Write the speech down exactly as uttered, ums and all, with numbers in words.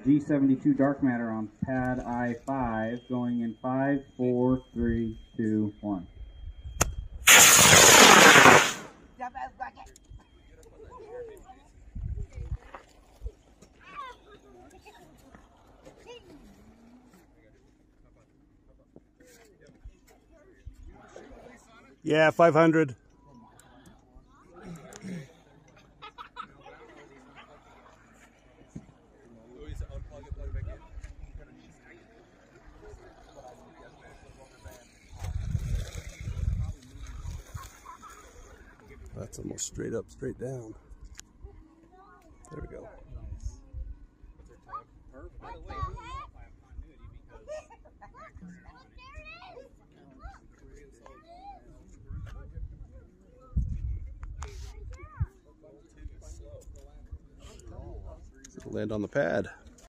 G seventy-two Dark Matter on pad I five, going in five, four, three, two, one. Yeah, five hundred. That's almost straight up, straight down. There we go. It'll land on the pad.